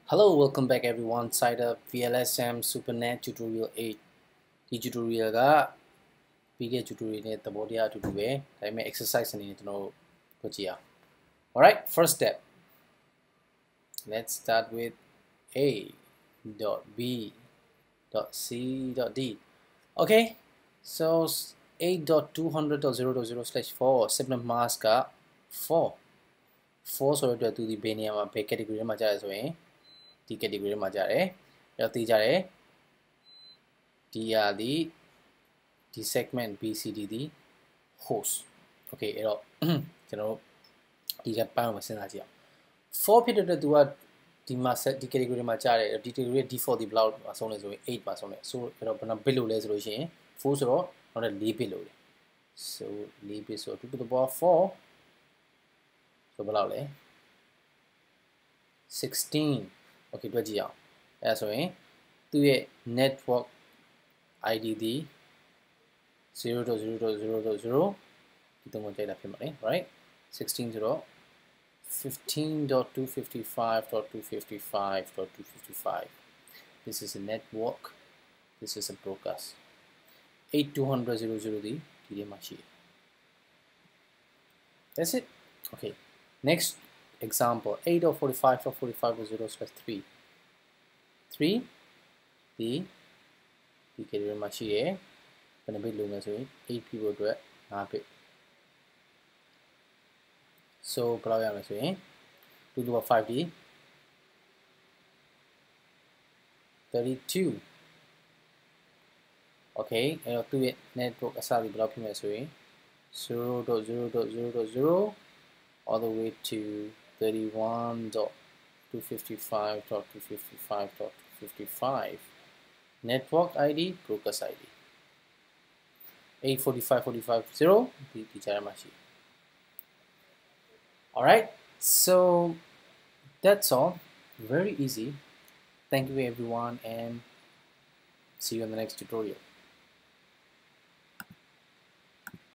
Hello, welcome back everyone. CIDR VLSM SuperNet Tutorial 8. This tutorial ga PK tutorial ne tabodia to do exercise and no kochia. Alright, first step. Let's start with A dot B dot C dot D. Okay, so 8.200.0.0/4 7 mask ga 4. 4 so to the beniam pay category maja so D categoryမှာကြတယ်။အဲ့တော့သိကြတယ်။ D ရသည်ဒီ segment BCD သည် host okay အဲ့တော့ကျွန်တော်တို့ဒီကပိုင်းကိုစဉ်းစားကြည့်အောင်4ဖြစ်တဲ့သူကဒီမှာ set ဒီ category မှာကြတယ်ဒီ category default ဒီ block မှာဆုံးနေဆိုရင်8ပါဆုံးနေဆိုအဲ့တော့ဘယ်နှ bit လို့လဲဆိုလို့ရှိရင်4ဆိုတော့နောက်ထပ်4 bit လို့လေ so 4 bit ဆို2 to the power 4ဆိုဘယ်လောက်လဲ16 okay တွက်ကြည့်အောင်အဲ့ဒါဆိုရင်သူ့ရဲ့ network ID ဒီ 0.0.0.0 ဒီတော့ကြိုက်တာဖြစ်မှာလေ right 16 ဆိုတော့ 15.255.255.255 this is a network this is a broadcast 8.200.0.0 ဒီထဲမှာရှိတယ် that's it okay next example 8.45.45.0/3 3 ဒီcategory မှာရှိရယ်ဘယ်နှ bit လိုလဲဆိုရင်8 people အတွက်5 bit so ဘယ်လောက်ရမလဲဆိုရင်2 to the power 5 ဒီ 32 okay အဲ့တော့သူ့ရဲ့ network အစဒီဘယ်လောက်ဖြစ်မလဲဆိုရင် 0.0.0.0 all the way to 31.255.255.255 network ID broadcast ID 845.45.0 the jara machine. Alright, so that's all. Very easy. Thank you everyone and see you in the next tutorial.